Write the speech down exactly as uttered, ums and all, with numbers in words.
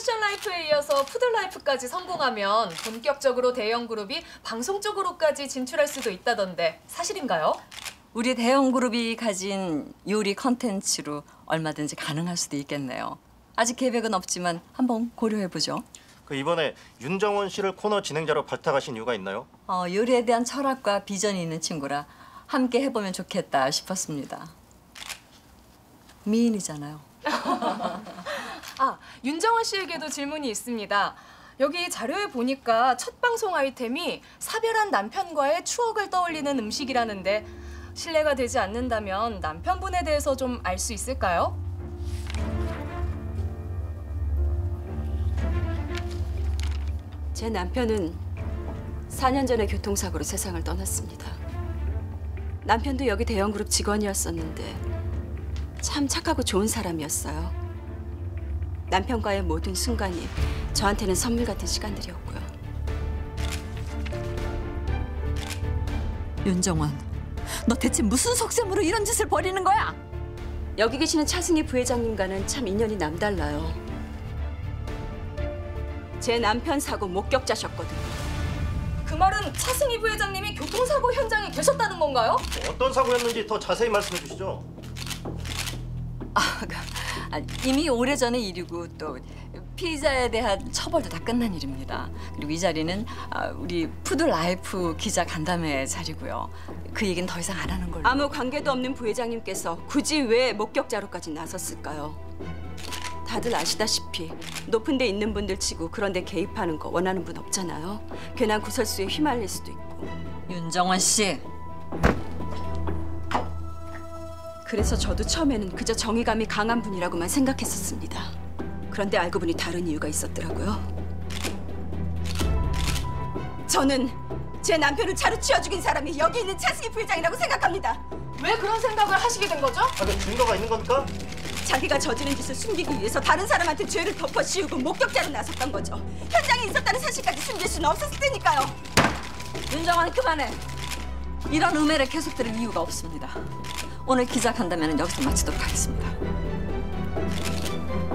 패션라이프에 이어서 푸드라이프까지 성공하면 본격적으로 대형 그룹이 방송 쪽으로까지 진출할 수도 있다던데 사실인가요? 우리 대형 그룹이 가진 요리 컨텐츠로 얼마든지 가능할 수도 있겠네요. 아직 계획은 없지만 한번 고려해보죠. 그 이번에 윤정원 씨를 코너 진행자로 발탁하신 이유가 있나요? 어, 요리에 대한 철학과 비전이 있는 친구라 함께 해보면 좋겠다 싶었습니다. 미인이잖아요. 아, 윤정원 씨에게도 질문이 있습니다. 여기 자료에 보니까 첫 방송 아이템이 사별한 남편과의 추억을 떠올리는 음식이라는데 실례가 되지 않는다면 남편분에 대해서 좀 알 수 있을까요? 제 남편은 사 년 전에 교통사고로 세상을 떠났습니다. 남편도 여기 대형그룹 직원이었었는데 참 착하고 좋은 사람이었어요. 남편과의 모든 순간이 저한테는 선물 같은 시간들이었고요. 윤정원, 너 대체 무슨 속셈으로 이런 짓을 벌이는 거야? 여기 계시는 차승희 부회장님과는 참 인연이 남달라요. 제 남편 사고 목격자셨거든요. 그 말은 차승희 부회장님이 교통사고 현장에 계셨다는 건가요? 어떤 사고였는지 더 자세히 말씀해 주시죠. 아, 아, 이미 오래전의 일이고 또 피의자에 대한 처벌도 다 끝난 일입니다. 그리고 이 자리는 아, 우리 푸드라이프 기자 간담회 자리고요. 그 얘기는 더 이상 안 하는 걸로. 아무 관계도 없는 부회장님께서 굳이 왜 목격자로까지 나섰을까요? 다들 아시다시피 높은 데 있는 분들 치고 그런 데 개입하는 거 원하는 분 없잖아요. 괜한 구설수에 휘말릴 수도 있고. 윤정원 씨. 그래서 저도 처음에는 그저 정의감이 강한 분이라고만 생각했었습니다. 그런데 알고 보니 다른 이유가 있었더라고요. 저는 제 남편을 차로 치워 죽인 사람이 여기 있는 차승희 부회장이라고 생각합니다. 왜 그런 생각을 하시게 된 거죠? 아, 그 증거가 있는 겁니까? 자기가 저지른 짓을 숨기기 위해서 다른 사람한테 죄를 덮어씌우고 목격자로 나섰던 거죠. 현장에 있었다는 사실까지 숨길 수는 없었을 테니까요. 윤정원 그만해. 이런 음해를 계속 들을 이유가 없습니다. 오늘 기자 간담회는 여기서 마치도록 하겠습니다.